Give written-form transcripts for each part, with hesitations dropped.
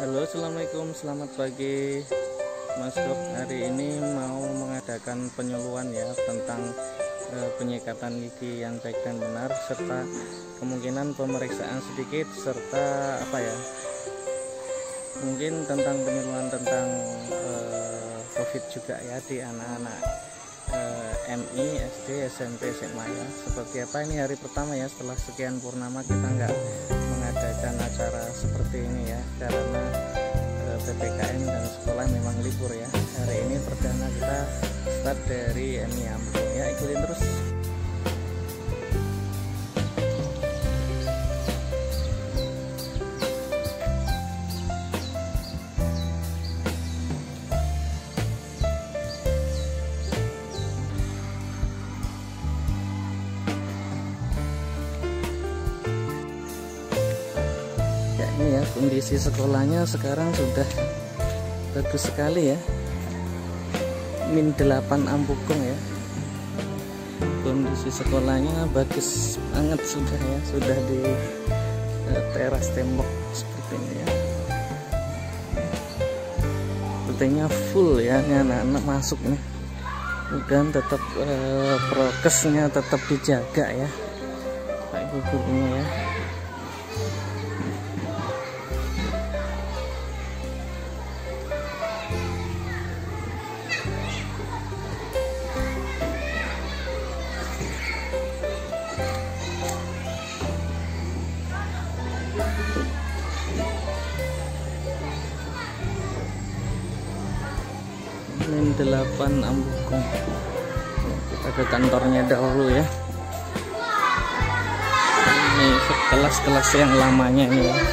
Halo, assalamualaikum, selamat pagi Mas Dok. Hari ini mau mengadakan penyuluhan ya tentang penyekatan gigi yang baik dan benar, serta kemungkinan pemeriksaan sedikit, serta mungkin tentang penyuluhan tentang COVID juga ya di anak-anak MI, SD, SMP, SMA ya. Seperti apa, ini hari pertama ya setelah sekian purnama kita nggak mengadakan acara seperti ini ya, karena PPKM dan sekolah memang libur ya. Hari ini perdana kita start dari MI Ampung ya, ikutin terus. Ini ya kondisi sekolahnya sekarang sudah bagus sekali ya, -8 Ampukung ya. Kondisi sekolahnya bagus banget sudah ya, sudah di teras tembok seperti ini ya. Sepertinya full ya, ini anak-anak masuk nih, dan tetap prokesnya tetap dijaga ya Pak Ibu gurunya ya. -8 Ampukung. Kita ke kantornya dahulu ya. Ini kelas-kelas yang lamanya ini ya.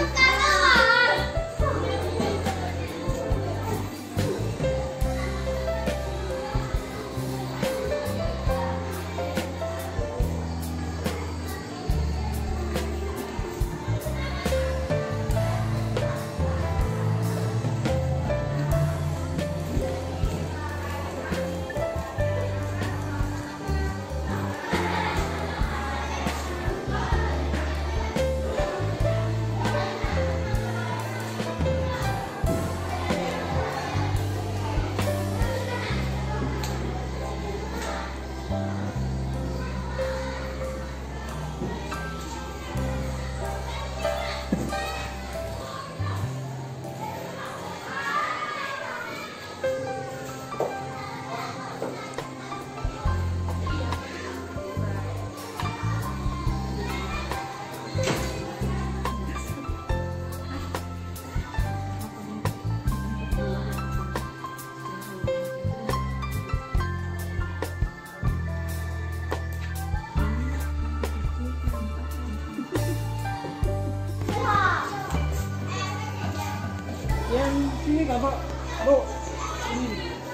Yang sini Bapak, Bu. Ini.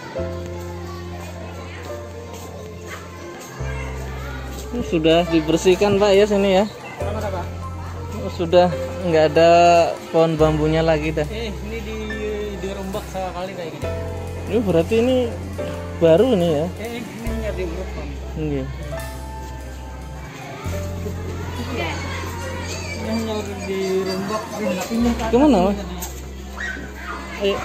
Sudah dibersihkan Pak ya sini ya. Mana Pak? Sudah nggak ada pohon bambunya lagi dah. Ini dirombak sekali kayak gini. Ini berarti ini baru nih ya. Ini nggak dirombak. Iya. Ini hanya dirombak, nggak pindah. Kemana Mas? Ayo.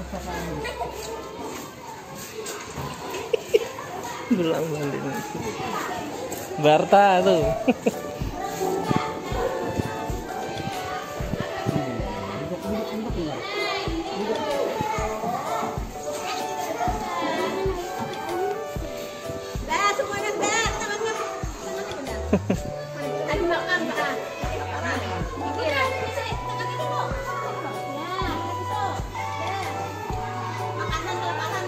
Belang balik. Barta tuh. Dah semuanya dah, tangannya tadi makan Pak. Pikiran tangannya dulu. Ya, gitu. Ya. Makanan kelepasan.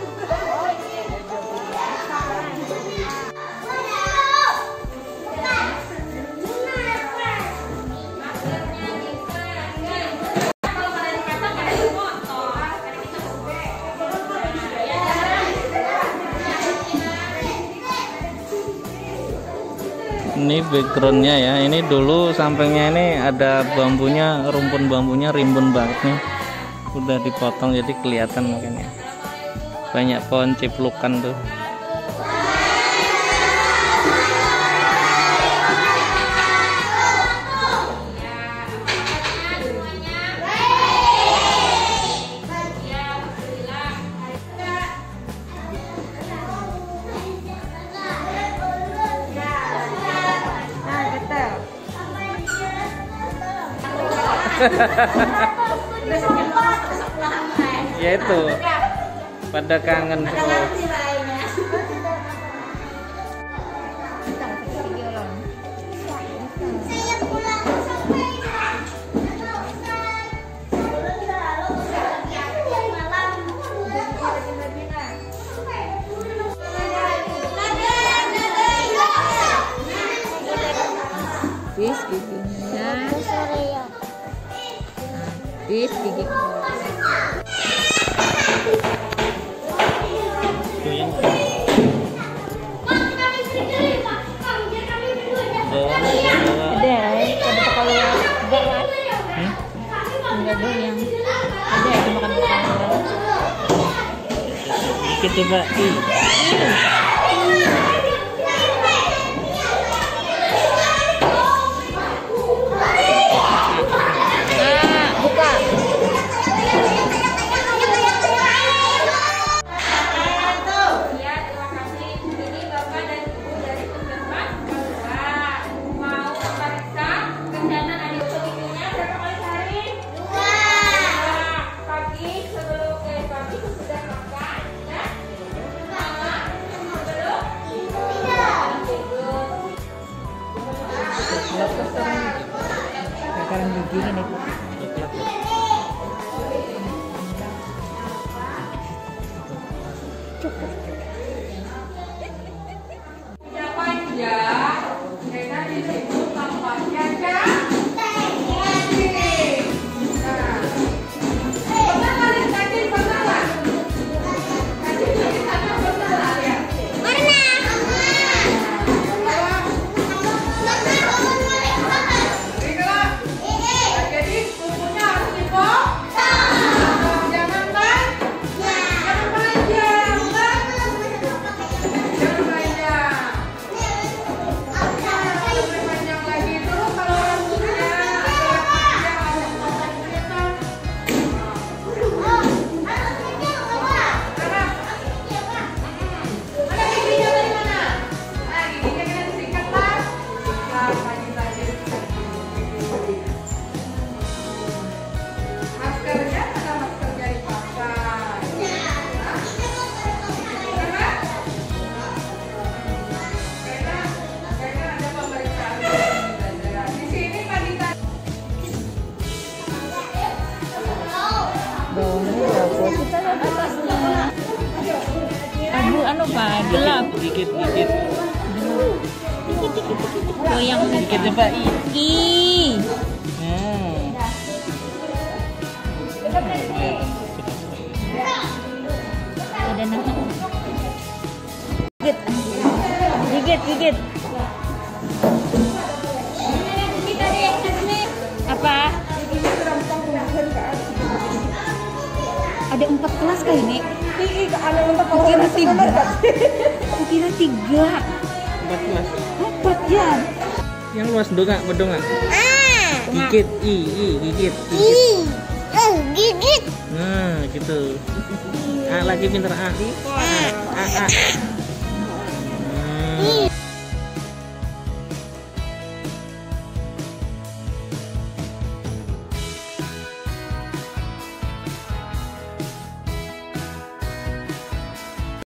Ini backgroundnya ya, ini dulu sampingnya ini ada bambunya, rumpun bambunya rimbun banget nih, udah dipotong jadi kelihatan makanya banyak pohon ciplukan tuh. Ya itu. Pada kangen semua. Bis giginya. Bis gigi. Ada kalau enggak kan? Enggak goyang. Ada cuma kan Dikit coba. buka. Ya, terima kasih. Ini Bapak dan Ibu dari Puskesmas bahwa mau memeriksa kesehatan adik ibunya berapa kali sehari? 2 pagi sebelum pagi sudah makan, ya? Malam sebelum tidur. Sekarang gigi ini. Ya panjang, Rena disebut tampaknya cantik. Pernah kalian kancing pernah nggak? Kancing di sana pernah nggak ya? Jadi kukunya harus dipotong. Jangan kan? Jangan panjang, kan? Jangan panjang. Lebih panjang lagi itu kalau rambutnya agak panjang, agak panjang. Mana giginya dari mana? Nah, giginya kita disikat lah. Sikat lagi saja. Maskernya mana maskernya dipakai? Karena ada pemeriksaan di sini Panita. Daunnya berapa? Kita lihat atasnya. Abu anu Pak, gelap. Dikit. Goyang Dikit coba. Ih. Ada nahan. Gigit. Apa? Ada 4 kelas kah ini? Kukira 3. Kukira 3. 14. 4 ya. Yang luas bedonga. Gigit. Gigit. Gigit. Nah, gitu. Lagi pinter A.